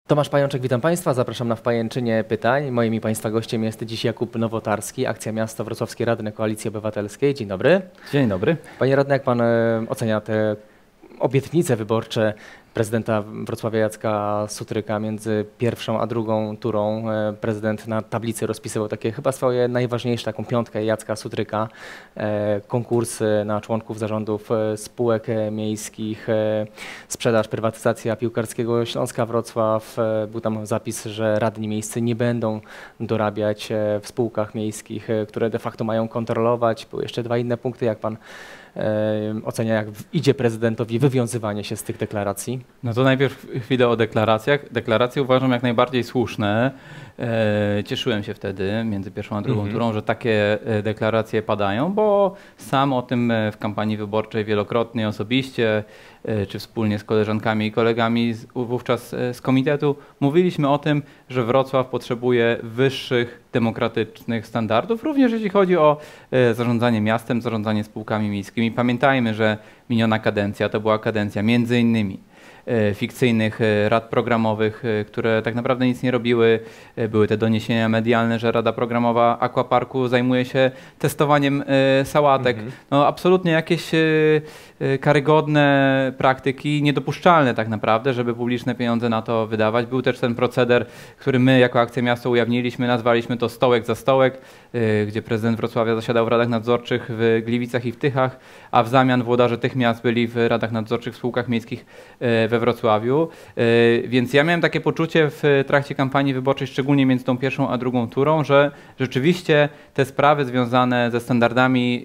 Tomasz Pajączek, witam Państwa. Zapraszam na Wpajęczynie pytań. Moim i Państwa gościem jest dziś Jakub Nowotarski, Akcja Miasto Wrocławskiej Radny Koalicji Obywatelskiej. Dzień dobry. Dzień dobry. Panie radny, jak Pan ocenia te obietnice wyborcze prezydenta Wrocławia Jacka Sutryka między pierwszą a drugą turą? Prezydent na tablicy rozpisywał takie chyba swoje najważniejsze, taką piątkę Jacka Sutryka, konkursy na członków zarządów spółek miejskich, sprzedaż, prywatyzacja Piłkarskiego Śląska Wrocław. Był tam zapis, że radni miejscy nie będą dorabiać w spółkach miejskich, które de facto mają kontrolować. Były jeszcze dwa inne punkty. Jak Pan ocenia, jak idzie prezydentowi wywiązywanie się z tych deklaracji? No to najpierw chwilę o deklaracjach. Deklaracje uważam jak najbardziej słuszne. Cieszyłem się wtedy między pierwszą a drugą turą, że takie deklaracje padają, bo sam o tym w kampanii wyborczej wielokrotnie osobiście, czy wspólnie z koleżankami i kolegami wówczas z komitetu mówiliśmy o tym, że Wrocław potrzebuje wyższych demokratycznych standardów, również jeśli chodzi o zarządzanie miastem, zarządzanie spółkami miejskimi. Pamiętajmy, że miniona kadencja to była kadencja między innymi fikcyjnych rad programowych, które tak naprawdę nic nie robiły. Były te doniesienia medialne, że Rada Programowa Aquaparku zajmuje się testowaniem sałatek. No absolutnie jakieś karygodne praktyki, niedopuszczalne tak naprawdę, żeby publiczne pieniądze na to wydawać. Był też ten proceder, który my jako Akcja Miasto ujawniliśmy, nazwaliśmy to stołek za stołek, gdzie prezydent Wrocławia zasiadał w radach nadzorczych w Gliwicach i w Tychach, a w zamian włodarze tych miast byli w radach nadzorczych w spółkach miejskich we Wrocławiu. Więc ja miałem takie poczucie w trakcie kampanii wyborczej, szczególnie między tą pierwszą a drugą turą, że rzeczywiście te sprawy związane ze standardami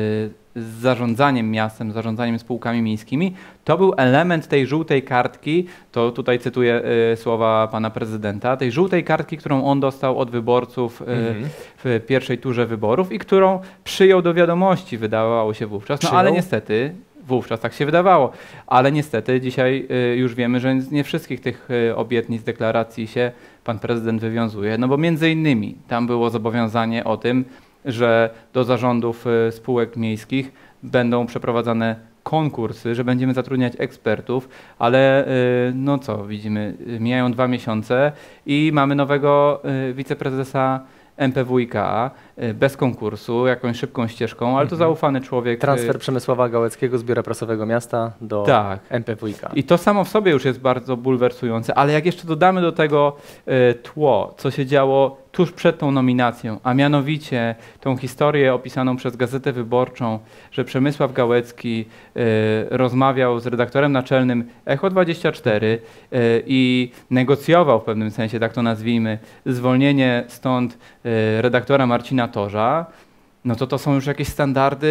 z zarządzaniem miastem, zarządzaniem spółkami miejskimi, to był element tej żółtej kartki, to tutaj cytuję słowa pana prezydenta, tej żółtej kartki, którą on dostał od wyborców w pierwszej turze wyborów i którą przyjął do wiadomości, wydawało się wówczas, no ale niestety wówczas tak się wydawało, ale niestety dzisiaj już wiemy, że nie wszystkich tych obietnic, deklaracji się pan prezydent wywiązuje, no bo między innymi tam było zobowiązanie o tym, że do zarządów spółek miejskich będą przeprowadzane konkursy, że będziemy zatrudniać ekspertów, ale no co, widzimy, mijają 2 miesiące i mamy nowego wiceprezesa MPWiK bez konkursu, jakąś szybką ścieżką, ale to zaufany człowiek. Transfer Przemysława Gałeckiego z Biura Prasowego Miasta do MPWiK. I to samo w sobie już jest bardzo bulwersujące, ale jak jeszcze dodamy do tego tło, co się działo tuż przed tą nominacją, a mianowicie tą historię opisaną przez Gazetę Wyborczą, że Przemysław Gałecki rozmawiał z redaktorem naczelnym Echo24 i negocjował w pewnym sensie, tak to nazwijmy, zwolnienie stąd redaktora Marcina Torza, no to są już jakieś standardy,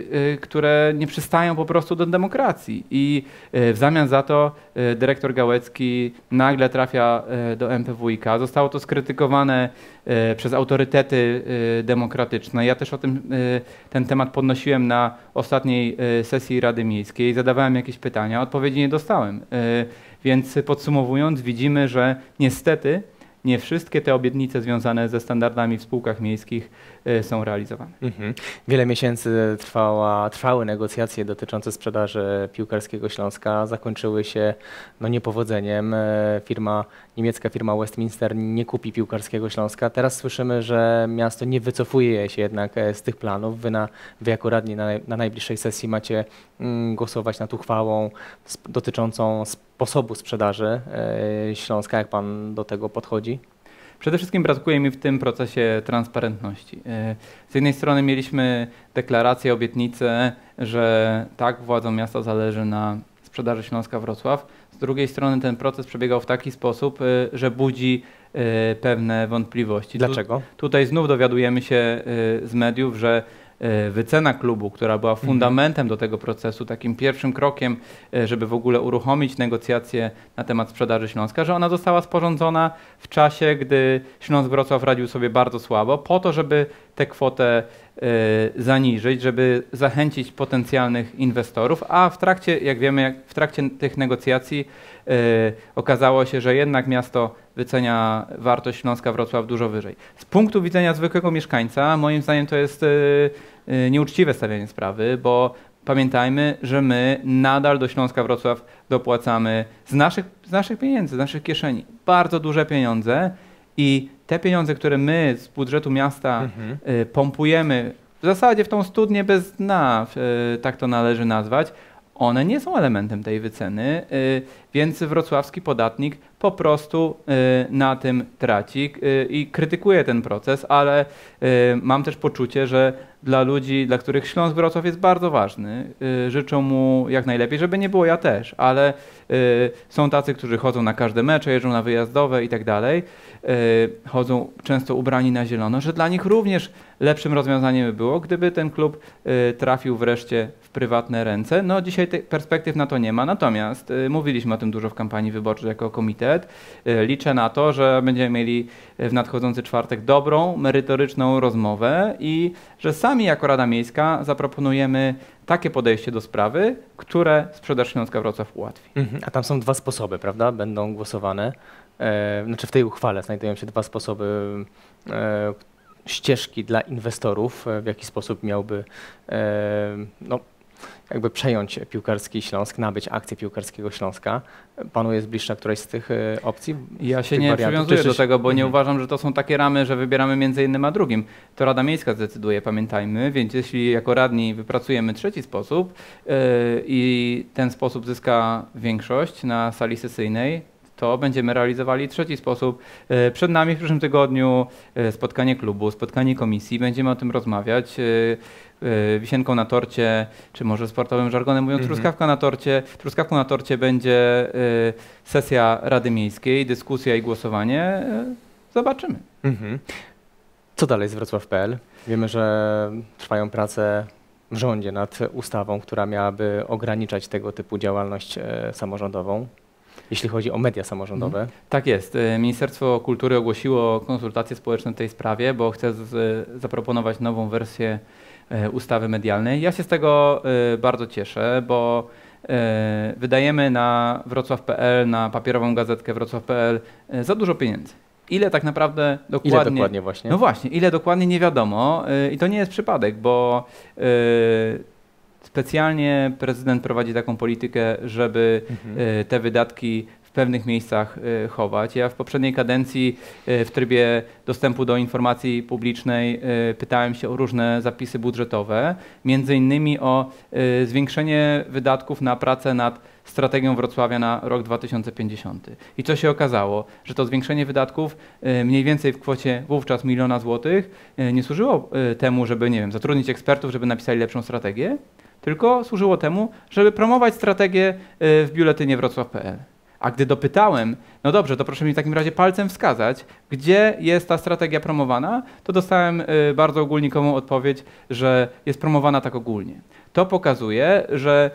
które nie przystają po prostu do demokracji. I w zamian za to dyrektor Gałecki nagle trafia do MPWiK. Zostało to skrytykowane przez autorytety demokratyczne. Ja też ten temat podnosiłem na ostatniej sesji Rady Miejskiej. Zadawałem jakieś pytania, odpowiedzi nie dostałem. Więc podsumowując, widzimy, że niestety nie wszystkie te obietnice związane ze standardami w spółkach miejskich są realizowane. Wiele miesięcy trwały negocjacje dotyczące sprzedaży Piłkarskiego Śląska. Zakończyły się niepowodzeniem. Niemiecka firma Westminster nie kupi Piłkarskiego Śląska. Teraz słyszymy, że miasto nie wycofuje się jednak z tych planów. Wy jako radni na najbliższej sesji macie głosować nad uchwałą dotyczącą sposobu sprzedaży Śląska. Jak pan do tego podchodzi? Przede wszystkim brakuje mi w tym procesie transparentności. Z jednej strony mieliśmy deklarację, obietnicę, że tak, władzom miasta zależy na sprzedaży Śląska Wrocław. Z drugiej strony ten proces przebiegał w taki sposób, że budzi pewne wątpliwości. Dlaczego? Tutaj znów dowiadujemy się z mediów, że wycena klubu, która była fundamentem do tego procesu, takim pierwszym krokiem, żeby w ogóle uruchomić negocjacje na temat sprzedaży Śląska, że ona została sporządzona w czasie, gdy Śląsk Wrocław radził sobie bardzo słabo, po to, żeby tę kwotę zaniżyć, żeby zachęcić potencjalnych inwestorów, a w trakcie, jak wiemy, w trakcie tych negocjacji okazało się, że jednak miasto wycenia wartość Śląska Wrocław dużo wyżej. Z punktu widzenia zwykłego mieszkańca, moim zdaniem to jest nieuczciwe stawianie sprawy, bo pamiętajmy, że my nadal do Śląska Wrocław dopłacamy z naszych pieniędzy, z naszych kieszeni bardzo duże pieniądze i te pieniądze, które my z budżetu miasta pompujemy w zasadzie w tą studnię bez dna, tak to należy nazwać, one nie są elementem tej wyceny, więc wrocławski podatnik po prostu na tym traci i krytykuje ten proces, ale mam też poczucie, że dla ludzi, dla których Śląsk Wrocław jest bardzo ważny, życzą mu jak najlepiej, żeby nie było, ja też, ale są tacy, którzy chodzą na każde mecze, jeżdżą na wyjazdowe i tak dalej, chodzą często ubrani na zielono, że dla nich również lepszym rozwiązaniem by było, gdyby ten klub trafił wreszcie w prywatne ręce. No dzisiaj tych perspektyw na to nie ma, natomiast mówiliśmy o tym dużo w kampanii wyborczej jako komitet. Liczę na to, że będziemy mieli w nadchodzący czwartek dobrą, merytoryczną rozmowę i że sami jako Rada Miejska zaproponujemy takie podejście do sprawy, które sprzedaż Śląska Wrocław ułatwi. A tam są dwa sposoby, prawda? Będą głosowane. Znaczy w tej uchwale znajdują się dwa sposoby ścieżki dla inwestorów, w jaki sposób miałby no, jakby przejąć piłkarski Śląsk, nabyć akcje piłkarskiego Śląska. Panu jest bliższa któraś z tych opcji? Ja się nie przywiązuję do tego, bo nie uważam, że to są takie ramy, że wybieramy między jednym a drugim. To Rada Miejska zdecyduje, pamiętajmy, więc jeśli jako radni wypracujemy trzeci sposób i ten sposób zyska większość na sali sesyjnej, to będziemy realizowali trzeci sposób. Przed nami w przyszłym tygodniu spotkanie klubu, spotkanie komisji, będziemy o tym rozmawiać. Wisienką na torcie, czy może sportowym żargonem mówiąc, truskawką na torcie będzie sesja Rady Miejskiej, dyskusja i głosowanie. Zobaczymy. Co dalej z Wrocław.pl? Wiemy, że trwają prace w rządzie nad ustawą, która miałaby ograniczać tego typu działalność samorządową, jeśli chodzi o media samorządowe. Tak jest. Ministerstwo Kultury ogłosiło konsultacje społeczne w tej sprawie, bo chce zaproponować nową wersję ustawy medialnej. Ja się z tego bardzo cieszę, bo wydajemy na Wrocław.pl, na papierową gazetkę Wrocław.pl za dużo pieniędzy. Ile tak naprawdę dokładnie... Ile dokładnie właśnie? No właśnie, ile dokładnie nie wiadomo i to nie jest przypadek, bo specjalnie prezydent prowadzi taką politykę, żeby te wydatki w pewnych miejscach chować. Ja w poprzedniej kadencji w trybie dostępu do informacji publicznej pytałem się o różne zapisy budżetowe, między innymi o zwiększenie wydatków na pracę nad strategią Wrocławia na rok 2050. I co się okazało? Że to zwiększenie wydatków mniej więcej w kwocie wówczas 1 000 000 złotych nie służyło temu, żeby, nie wiem, zatrudnić ekspertów, żeby napisali lepszą strategię, tylko służyło temu, żeby promować strategię w biuletynie Wrocław.pl. A gdy dopytałem, no dobrze, to proszę mi w takim razie palcem wskazać, gdzie jest ta strategia promowana, to dostałem bardzo ogólnikową odpowiedź, że jest promowana tak ogólnie. To pokazuje, że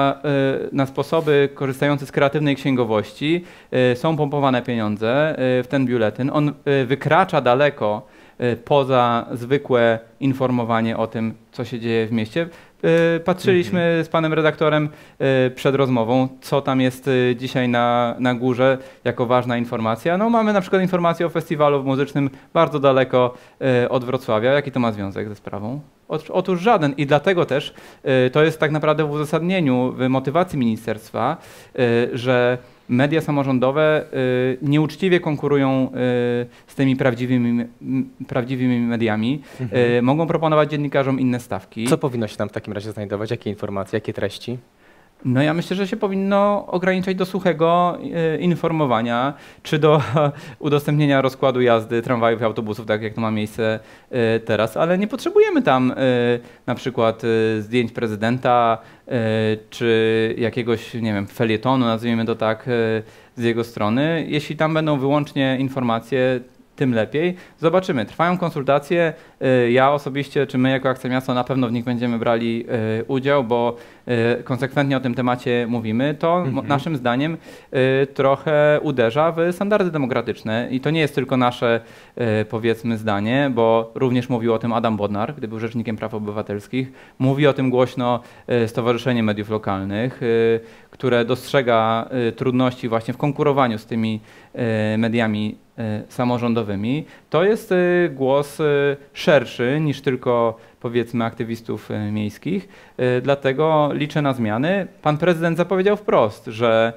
na sposoby korzystające z kreatywnej księgowości są pompowane pieniądze w ten biuletyn. On wykracza daleko poza zwykłe informowanie o tym, co się dzieje w mieście. Patrzyliśmy z panem redaktorem przed rozmową, co tam jest dzisiaj na górze jako ważna informacja. No mamy na przykład informację o festiwalu muzycznym bardzo daleko od Wrocławia. Jaki to ma związek ze sprawą? Otóż żaden i dlatego też to jest tak naprawdę w uzasadnieniu, w motywacji ministerstwa, że media samorządowe nieuczciwie konkurują z tymi prawdziwymi mediami. Mogą proponować dziennikarzom inne stawki. Co powinno się tam w takim razie znajdować? Jakie informacje, jakie treści? No ja myślę, że się powinno ograniczać do suchego informowania, czy do udostępnienia rozkładu jazdy tramwajów i autobusów, tak jak to ma miejsce teraz, ale nie potrzebujemy tam na przykład zdjęć prezydenta, czy jakiegoś, nie wiem, felietonu, nazwijmy to tak, z jego strony. Jeśli tam będą wyłącznie informacje, tym lepiej. Zobaczymy. Trwają konsultacje. Ja osobiście, czy my jako Akcja Miasta na pewno w nich będziemy brali udział, bo konsekwentnie o tym temacie mówimy. To naszym zdaniem trochę uderza w standardy demokratyczne i to nie jest tylko nasze, powiedzmy, zdanie, bo również mówił o tym Adam Bodnar, gdy był Rzecznikiem Praw Obywatelskich. Mówi o tym głośno Stowarzyszenie Mediów Lokalnych, które dostrzega trudności właśnie w konkurowaniu z tymi mediami samorządowymi. To jest głos szerszy niż tylko, powiedzmy, aktywistów miejskich, dlatego liczę na zmiany. Pan prezydent zapowiedział wprost, że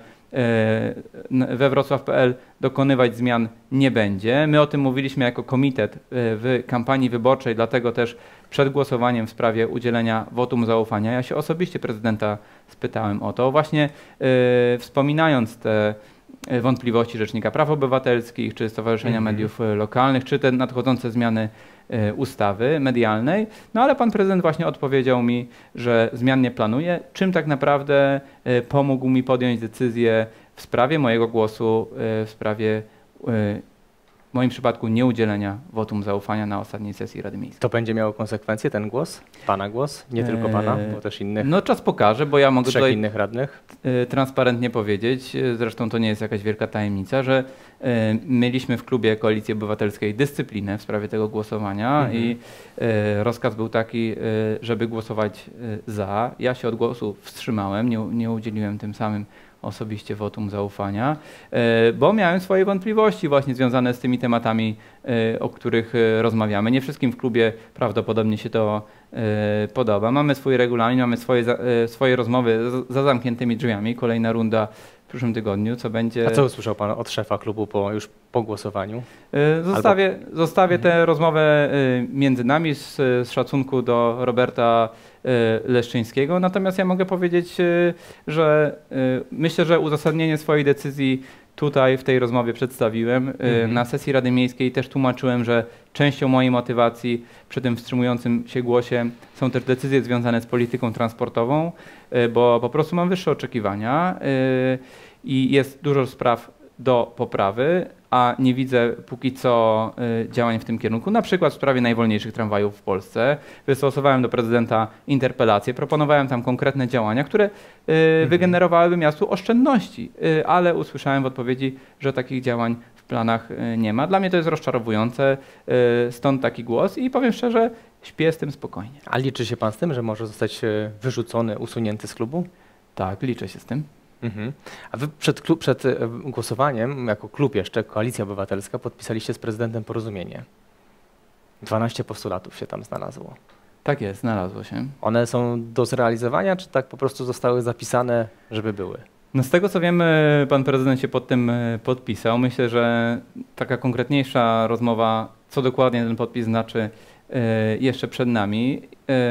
we Wrocław.pl dokonywać zmian nie będzie. My o tym mówiliśmy jako komitet w kampanii wyborczej, dlatego też przed głosowaniem w sprawie udzielenia wotum zaufania ja się osobiście prezydenta spytałem o to, właśnie wspominając te wątpliwości Rzecznika Praw Obywatelskich, czy Stowarzyszenia Mediów Lokalnych, czy te nadchodzące zmiany ustawy medialnej. No ale pan prezydent właśnie odpowiedział mi, że zmian nie planuje, czym tak naprawdę pomógł mi podjąć decyzję w sprawie mojego głosu, w sprawie w moim przypadku nieudzielenia wotum zaufania na ostatniej sesji Rady Miejskiej. To będzie miało konsekwencje ten głos? Pana głos? Nie tylko pana, bo też innych. No czas pokaże, bo ja mogę tutaj innych radnych transparentnie powiedzieć, zresztą to nie jest jakaś wielka tajemnica, że mieliśmy w klubie Koalicji Obywatelskiej dyscyplinę w sprawie tego głosowania i rozkaz był taki, żeby głosować za. Ja się od głosu wstrzymałem, nie udzieliłem tym samym osobiście wotum zaufania, bo miałem swoje wątpliwości właśnie związane z tymi tematami, o których rozmawiamy. Nie wszystkim w klubie prawdopodobnie się to podoba. Mamy swój regulamin, mamy swoje rozmowy za zamkniętymi drzwiami. Kolejna runda w przyszłym tygodniu, co będzie... A co usłyszał pan od szefa klubu już po głosowaniu? Zostawię tę rozmowę między nami z szacunku do Roberta Leszczyńskiego. Natomiast ja mogę powiedzieć, że myślę, że uzasadnienie swojej decyzji tutaj w tej rozmowie przedstawiłem. Na sesji Rady Miejskiej też tłumaczyłem, że częścią mojej motywacji przy tym wstrzymującym się głosie są też decyzje związane z polityką transportową, bo po prostu mam wyższe oczekiwania i jest dużo spraw do poprawy, a nie widzę póki co działań w tym kierunku. Na przykład w sprawie najwolniejszych tramwajów w Polsce. Wystosowałem do prezydenta interpelację, proponowałem tam konkretne działania, które wygenerowałyby miastu oszczędności, ale usłyszałem w odpowiedzi, że takich działań w planach nie ma. Dla mnie to jest rozczarowujące, stąd taki głos i powiem szczerze, śpię z tym spokojnie. A liczy się pan z tym, że może zostać wyrzucony, usunięty z klubu? Tak, liczę się z tym. A wy przed głosowaniem, jako klub jeszcze, Koalicja Obywatelska, podpisaliście z prezydentem porozumienie. 12 postulatów się tam znalazło. Tak jest, znalazło się. One są do zrealizowania, czy tak po prostu zostały zapisane, żeby były? No z tego co wiemy, pan prezydent się pod tym podpisał. Myślę, że taka konkretniejsza rozmowa, co dokładnie ten podpis znaczy, jeszcze przed nami.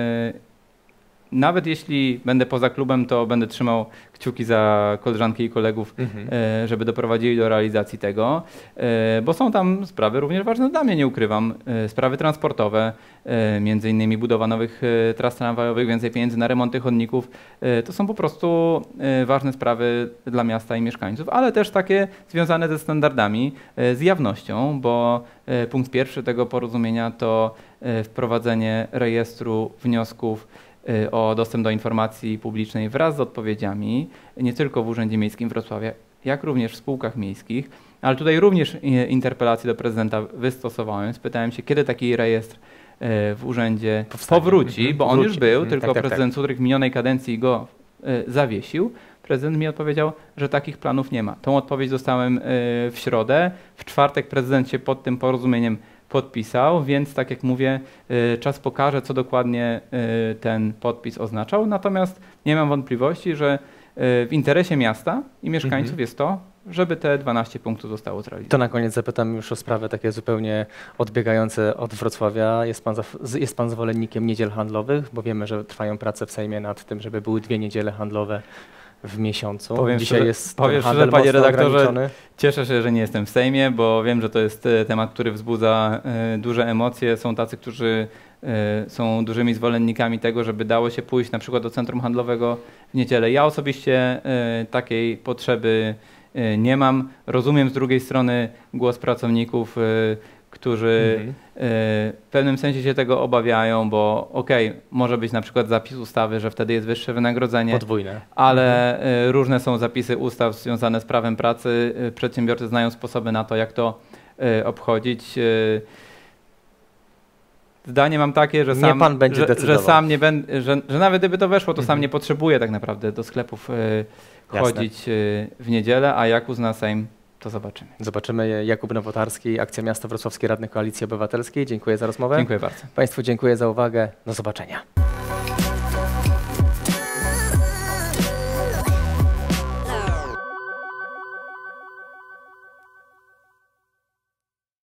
Nawet jeśli będę poza klubem, to będę trzymał kciuki za koleżanki i kolegów, żeby doprowadzili do realizacji tego, bo są tam sprawy również ważne dla mnie, nie ukrywam. Sprawy transportowe, między innymi budowa nowych tras tramwajowych, więcej pieniędzy na remonty chodników. To są po prostu ważne sprawy dla miasta i mieszkańców, ale też takie związane ze standardami, z jawnością, bo punkt pierwszy tego porozumienia to wprowadzenie rejestru wniosków o dostęp do informacji publicznej wraz z odpowiedziami, nie tylko w Urzędzie Miejskim Wrocławia, jak również w spółkach miejskich, ale tutaj również interpelację do prezydenta wystosowałem. Spytałem się, kiedy taki rejestr w urzędzie powróci, bo on już był, tylko prezydent Sutryk w minionej kadencji go zawiesił. Prezydent mi odpowiedział, że takich planów nie ma. Tą odpowiedź dostałem w środę. W czwartek prezydent się pod tym porozumieniem podpisał, więc tak jak mówię, czas pokaże, co dokładnie ten podpis oznaczał. Natomiast nie mam wątpliwości, że w interesie miasta i mieszkańców jest to, żeby te 12 punktów zostało zrealizowane. To na koniec zapytam już o sprawę takie zupełnie odbiegające od Wrocławia. Jest pan zwolennikiem niedziel handlowych? Bo wiemy, że trwają prace w Sejmie nad tym, żeby były 2 niedziele handlowe w miesiącu. Dzisiaj jest ten handel panie mocno redaktorze, ograniczony. Cieszę się, że nie jestem w Sejmie, bo wiem, że to jest temat, który wzbudza duże emocje. Są tacy, którzy są dużymi zwolennikami tego, żeby dało się pójść na przykład do centrum handlowego w niedzielę. Ja osobiście takiej potrzeby nie mam. Rozumiem z drugiej strony głos pracowników, którzy w pewnym sensie się tego obawiają, bo może być na przykład zapis ustawy, że wtedy jest wyższe wynagrodzenie. Podwójne. Ale różne są zapisy ustaw związane z prawem pracy. Przedsiębiorcy znają sposoby na to, jak to obchodzić. Zdanie mam takie, że sam, pan będzie decydował. Że sam nie będę, że nawet gdyby to weszło, to sam nie potrzebuję tak naprawdę do sklepów chodzić w niedzielę, a jak uzna Sejm, to zobaczymy. Zobaczymy. Jakub Nowotarski, Akcja Miasta Wrocławskiej, radny Koalicji Obywatelskiej. Dziękuję za rozmowę. Dziękuję bardzo. Państwu dziękuję za uwagę. Do zobaczenia.